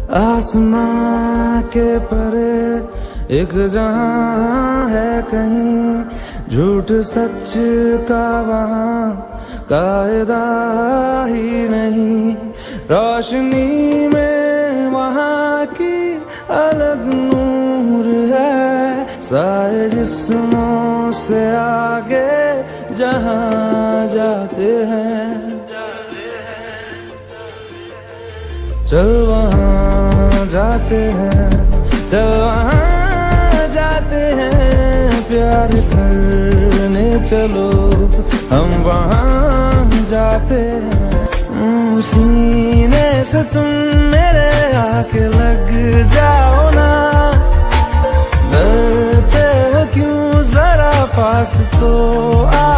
आसमां के परे एक जहां है कहीं, झूठ सच का वहां कायदा ही नहीं। रोशनी में वहां की अलग नूर है, साए जिस्मों से आगे जहां जाते हैं। चल वहां जाते हैं, चल वहां जाते हैं, प्यार करने चलो हम वहां जाते हैं। सीने से तुम मेरे आके लग जाओ ना, डरते हो क्यों, जरा पास तो आ